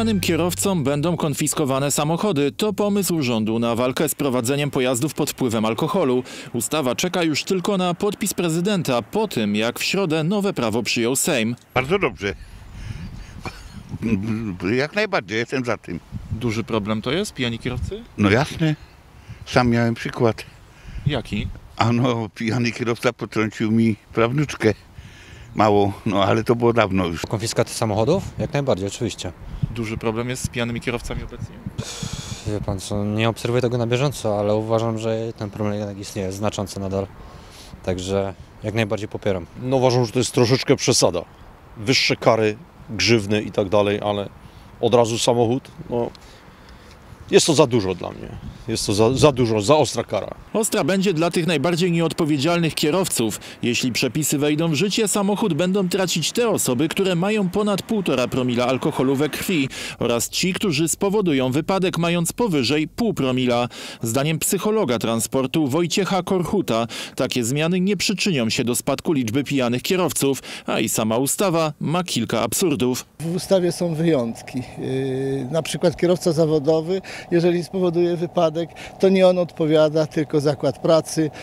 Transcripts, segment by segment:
pijanym kierowcom będą konfiskowane samochody. To pomysł rządu na walkę z prowadzeniem pojazdów pod wpływem alkoholu. Ustawa czeka już tylko na podpis prezydenta po tym, jak w środę nowe prawo przyjął Sejm. Bardzo dobrze. Jak najbardziej, jestem za tym. Duży problem to jest, pijani kierowcy? No jasne. Sam miałem przykład. Jaki? Ano, pijany kierowca potrącił mi prawnuczkę. Mało, no ale to było dawno już. Konfiskaty samochodów? Jak najbardziej, oczywiście. Duży problem jest z pijanymi kierowcami obecnie? Wie pan co, nie obserwuję tego na bieżąco, ale uważam, że ten problem jednak istnieje, znaczący nadal. Także jak najbardziej popieram. No uważam, że to jest troszeczkę przesada. Wyższe kary, grzywny i tak dalej, ale od razu samochód, no jest to za dużo dla mnie. Jest to za dużo, za ostra kara. Ostra będzie dla tych najbardziej nieodpowiedzialnych kierowców. Jeśli przepisy wejdą w życie, samochód będą tracić te osoby, które mają ponad 1,5 promila alkoholu we krwi oraz ci, którzy spowodują wypadek mając powyżej 0,5 promila. Zdaniem psychologa transportu Wojciecha Korchuta takie zmiany nie przyczynią się do spadku liczby pijanych kierowców, a i sama ustawa ma kilka absurdów. W ustawie są wyjątki. Na przykład kierowca zawodowy, jeżeli spowoduje wypadek, to nie on odpowiada, tylko zakład pracy.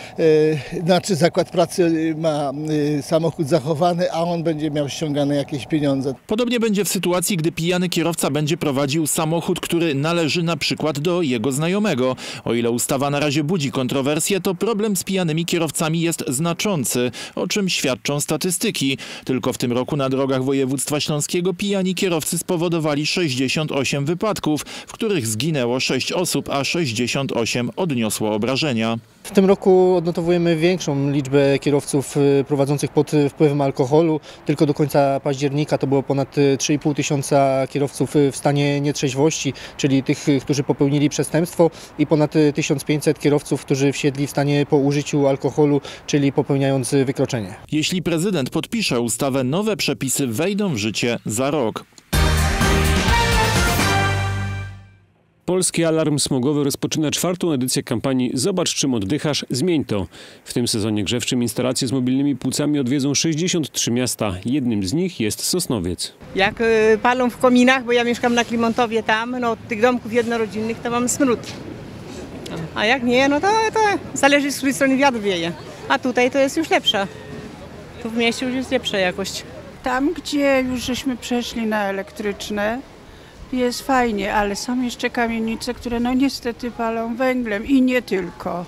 Zakład pracy ma samochód zachowany, a on będzie miał ściągane jakieś pieniądze. Podobnie będzie w sytuacji, gdy pijany kierowca będzie prowadził samochód, który należy na przykład do jego znajomego. O ile ustawa na razie budzi kontrowersje, to problem z pijanymi kierowcami jest znaczący, o czym świadczą statystyki. Tylko w tym roku na drogach województwa śląskiego pijani kierowcy spowodowali 68 wypadków, w których zginęło 6 osób, a 68 odniosło obrażenia. W tym roku odnotowujemy większą liczbę kierowców prowadzących pod wpływem alkoholu. Tylko do końca października to było ponad 3,5 tysiąca kierowców w stanie nietrzeźwości, czyli tych, którzy popełnili przestępstwo, i ponad 1500 kierowców, którzy wsiedli w stanie po użyciu alkoholu, czyli popełniając wykroczenie. Jeśli prezydent podpisze ustawę, nowe przepisy wejdą w życie za rok. Polski Alarm Smogowy rozpoczyna 4. edycję kampanii Zobacz, czym oddychasz, zmień to. W tym sezonie grzewczym instalacje z mobilnymi płucami odwiedzą 63 miasta. Jednym z nich jest Sosnowiec. Jak palą w kominach, bo ja mieszkam na Klimontowie tam, no od tych domków jednorodzinnych to mam smród. A jak nie, no to zależy, z której strony wiatr wieje. A tutaj to jest już lepsza. Tu w mieście już jest lepsza jakość. Tam, gdzie już żeśmy przeszli na elektryczne, jest fajnie, ale są jeszcze kamienice, które no niestety palą węglem i nie tylko.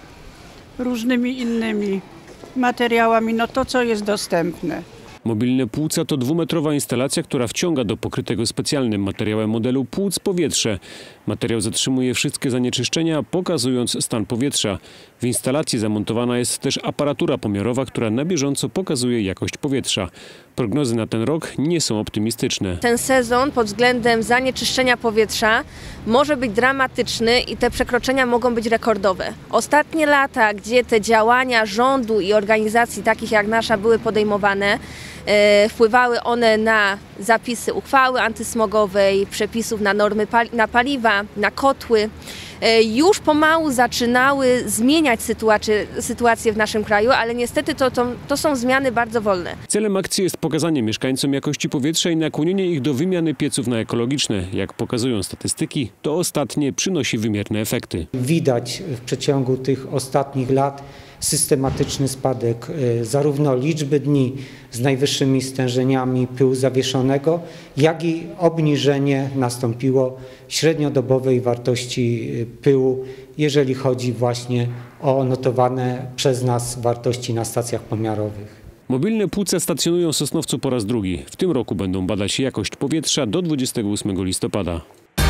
Różnymi innymi materiałami, no to co jest dostępne. Mobilne płuca to 2-metrowa instalacja, która wciąga do pokrytego specjalnym materiałem modelu płuc powietrze. Materiał zatrzymuje wszystkie zanieczyszczenia, pokazując stan powietrza. W instalacji zamontowana jest też aparatura pomiarowa, która na bieżąco pokazuje jakość powietrza. Prognozy na ten rok nie są optymistyczne. Ten sezon pod względem zanieczyszczenia powietrza może być dramatyczny i te przekroczenia mogą być rekordowe. Ostatnie lata, gdzie te działania rządu i organizacji takich jak nasza były podejmowane, wpływały one na zapisy uchwały antysmogowej, przepisów na normy na paliwa, na kotły. Już pomału zaczynały zmieniać sytuację w naszym kraju, ale niestety to są zmiany bardzo wolne. Celem akcji jest pokazanie mieszkańcom jakości powietrza i nakłonienie ich do wymiany pieców na ekologiczne. Jak pokazują statystyki, to ostatnie przynosi wymierne efekty. Widać w przeciągu tych ostatnich lat systematyczny spadek zarówno liczby dni z najwyższymi stężeniami pyłu zawieszonego, jak i obniżenie nastąpiło średniodobowej wartości pyłu, jeżeli chodzi właśnie o notowane przez nas wartości na stacjach pomiarowych. Mobilne płuca stacjonują w Sosnowcu po raz drugi. W tym roku będą badać jakość powietrza do 28 listopada.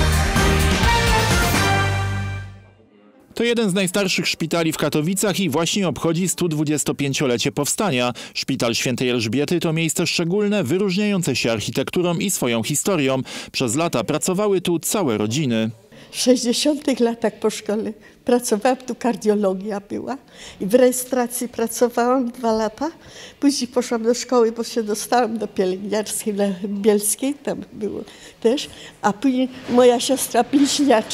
To jeden z najstarszych szpitali w Katowicach i właśnie obchodzi 125-lecie powstania. Szpital Świętej Elżbiety to miejsce szczególne, wyróżniające się architekturą i swoją historią. Przez lata pracowały tu całe rodziny. W 60 latach po szkole pracowałam, tu kardiologia była i w rejestracji pracowałam 2 lata. Później poszłam do szkoły, bo się dostałam do pielęgniarskiej na Bielskiej, tam było też. A później moja siostra bliźniacza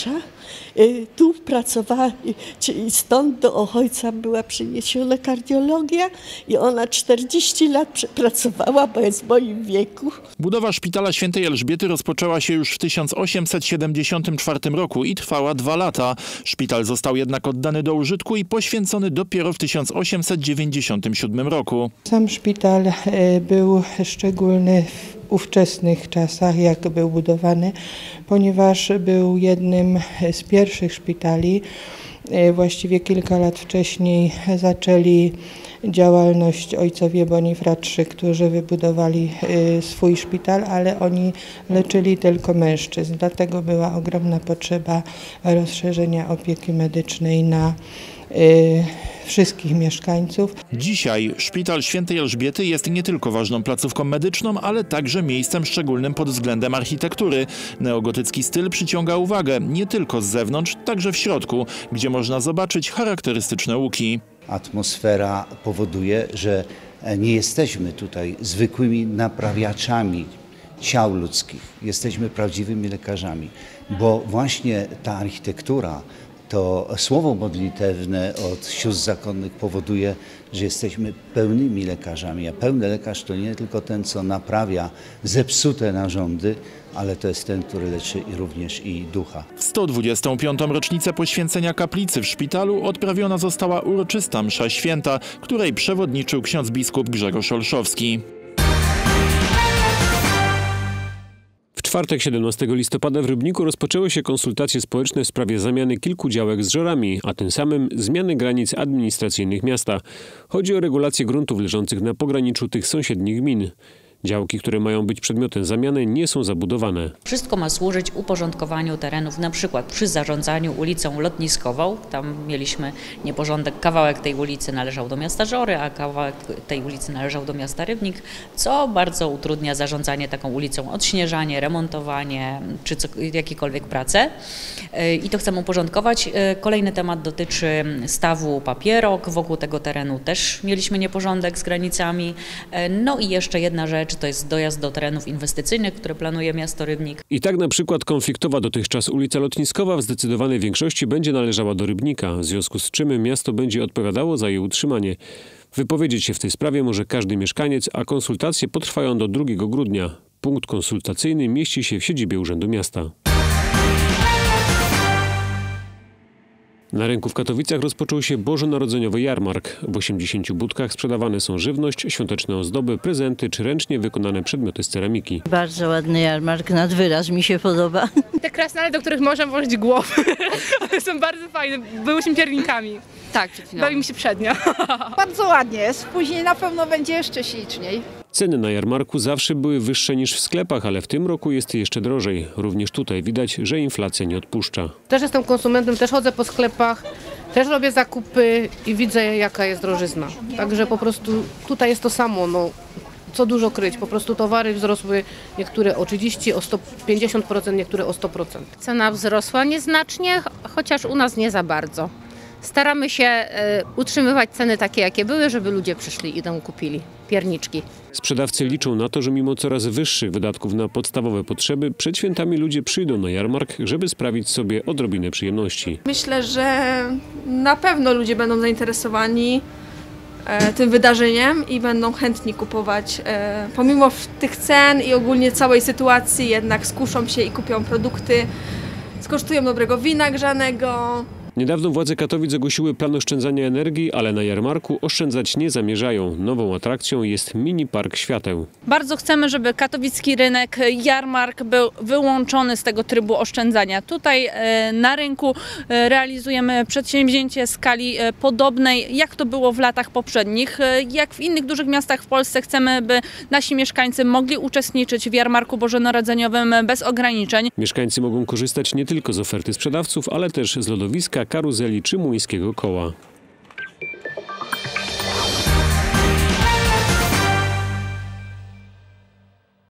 Tu pracowała i stąd do Ochojca była przyniesiona kardiologia i ona 40 lat przepracowała, bo jest w moim wieku. Budowa szpitala Świętej Elżbiety rozpoczęła się już w 1874 roku i trwała 2 lata. Szpital został jednak oddany do użytku i poświęcony dopiero w 1897 roku. Sam szpital był szczególny w ówczesnych czasach, jak był budowany, ponieważ był jednym z pierwszych szpitali. Właściwie kilka lat wcześniej zaczęli działalność ojcowie Bonifratrzy, którzy wybudowali swój szpital, ale oni leczyli tylko mężczyzn. Dlatego była ogromna potrzeba rozszerzenia opieki medycznej na wszystkich mieszkańców. Dzisiaj Szpital Świętej Elżbiety jest nie tylko ważną placówką medyczną, ale także miejscem szczególnym pod względem architektury. Neogotycki styl przyciąga uwagę nie tylko z zewnątrz, także w środku, gdzie można zobaczyć charakterystyczne łuki. Atmosfera powoduje, że nie jesteśmy tutaj zwykłymi naprawiaczami ciał ludzkich. Jesteśmy prawdziwymi lekarzami, bo właśnie ta architektura, to słowo modlitewne od sióstr zakonnych powoduje, że jesteśmy pełnymi lekarzami. A pełny lekarz to nie tylko ten, co naprawia zepsute narządy, ale to jest ten, który leczy również i ducha. W 125. rocznicę poświęcenia kaplicy w szpitalu odprawiona została uroczysta msza święta, której przewodniczył ksiądz biskup Grzegorz Olszowski. W czwartek 17 listopada w Rybniku rozpoczęły się konsultacje społeczne w sprawie zamiany kilku działek z żorami, a tym samym zmiany granic administracyjnych miasta. Chodzi o regulację gruntów leżących na pograniczu tych sąsiednich gmin. Działki, które mają być przedmiotem zamiany, nie są zabudowane. Wszystko ma służyć uporządkowaniu terenów, na przykład przy zarządzaniu ulicą Lotniskową. Tam mieliśmy nieporządek, kawałek tej ulicy należał do miasta Żory, a kawałek tej ulicy należał do miasta Rybnik, co bardzo utrudnia zarządzanie taką ulicą, odśnieżanie, remontowanie czy jakiekolwiek prace. I to chcemy uporządkować. Kolejny temat dotyczy stawu Papierok. Wokół tego terenu też mieliśmy nieporządek z granicami. No i jeszcze jedna rzecz, to jest dojazd do terenów inwestycyjnych, które planuje miasto Rybnik. I tak na przykład konfliktowa dotychczas ulica Lotniskowa w zdecydowanej większości będzie należała do Rybnika, w związku z czym miasto będzie odpowiadało za jej utrzymanie. Wypowiedzieć się w tej sprawie może każdy mieszkaniec, a konsultacje potrwają do 2 grudnia. Punkt konsultacyjny mieści się w siedzibie Urzędu Miasta. Na rynku w Katowicach rozpoczął się bożonarodzeniowy jarmark. W 80 budkach sprzedawane są żywność, świąteczne ozdoby, prezenty czy ręcznie wykonane przedmioty z ceramiki. Bardzo ładny jarmark, nad wyraz mi się podoba. Te krasnale, do których można włożyć głowy, one są bardzo fajne, byłyśmy piernikami. Tak, bawi mi się przednio. Bardzo ładnie jest, później na pewno będzie jeszcze śliczniej. Ceny na jarmarku zawsze były wyższe niż w sklepach, ale w tym roku jest jeszcze drożej. Również tutaj widać, że inflacja nie odpuszcza. Też jestem konsumentem, też chodzę po sklepach, też robię zakupy i widzę, jaka jest drożyzna. Także po prostu tutaj jest to samo, no, co dużo kryć. Po prostu towary wzrosły, niektóre o 30%, o 150%, niektóre o 100%. Cena wzrosła nieznacznie, chociaż u nas nie za bardzo. Staramy się utrzymywać ceny takie, jakie były, żeby ludzie przyszli i tam kupili pierniczki. Sprzedawcy liczą na to, że mimo coraz wyższych wydatków na podstawowe potrzeby, przed świętami ludzie przyjdą na jarmark, żeby sprawić sobie odrobinę przyjemności. Myślę, że na pewno ludzie będą zainteresowani tym wydarzeniem i będą chętni kupować. Pomimo tych cen i ogólnie całej sytuacji jednak skuszą się i kupią produkty, skosztują dobrego wina grzanego. Niedawno władze Katowic ogłosiły plan oszczędzania energii, ale na jarmarku oszczędzać nie zamierzają. Nową atrakcją jest mini park świateł. Bardzo chcemy, żeby katowicki rynek, jarmark był wyłączony z tego trybu oszczędzania. Tutaj na rynku realizujemy przedsięwzięcie skali podobnej, jak to było w latach poprzednich. Jak w innych dużych miastach w Polsce chcemy, by nasi mieszkańcy mogli uczestniczyć w jarmarku bożonarodzeniowym bez ograniczeń. Mieszkańcy mogą korzystać nie tylko z oferty sprzedawców, ale też z lodowiska, karuzeli czy młyńskiego koła.